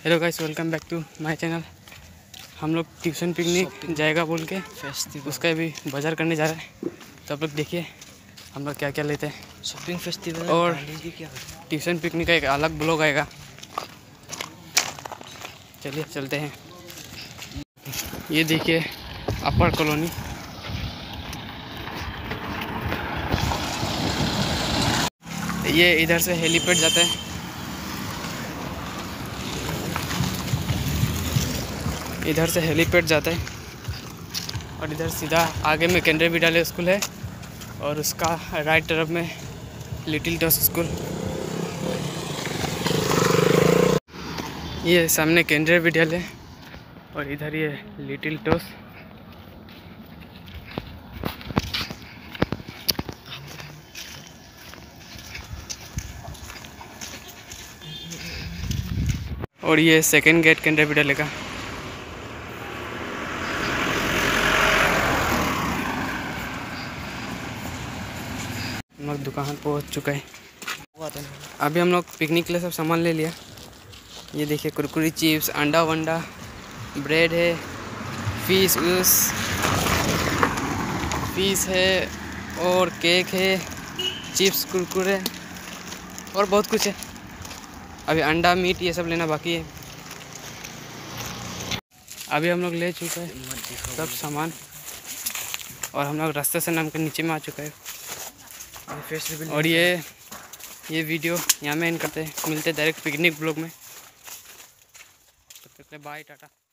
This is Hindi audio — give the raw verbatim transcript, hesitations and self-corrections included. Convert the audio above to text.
Hello guys, welcome back to my channel. हम लोग ट्यूशन पिकनिक जाएगा बोल के फेस्टिवल उसका भी बाजार करने जा रहे हैं। तो आप लोग देखिए हम लोग क्या क्या लेते हैं। शॉपिंग फेस्टिवल और ट्यूशन पिकनिक का एक अलग ब्लॉग आएगा। चलिए चलते हैं। ये देखिए अपर कॉलोनी। ये इधर से हेलीपैड जाता है। इधर से हेलीपैड जाता है और इधर सीधा आगे में केंद्रीय विद्यालय स्कूल है और उसका राइट तरफ में लिटिल टॉस स्कूल। ये सामने केंद्रीय विद्यालय और इधर ये लिटिल टॉस। और ये सेकेंड गेट केंद्रीय विद्यालय का। हम लोग दुकान पहुंच चुका है। अभी हम लोग पिकनिक के लिए सब सामान ले लिया। ये देखिए कुरकुरी, चिप्स, अंडा वंडा, ब्रेड है, फिश उस फिश है और केक है, चिप्स, कुरकुरे और बहुत कुछ है। अभी अंडा मीट ये सब लेना बाकी है। अभी हम लोग ले चुके हैं सब सामान और हम लोग रास्ते से नाम के नीचे में आ चुके हैं। और ये ये वीडियो यहाँ में एंड करते हैं। मिलते हैं डायरेक्ट पिकनिक ब्लॉग में। तब तक के लिए बाय, टाटा।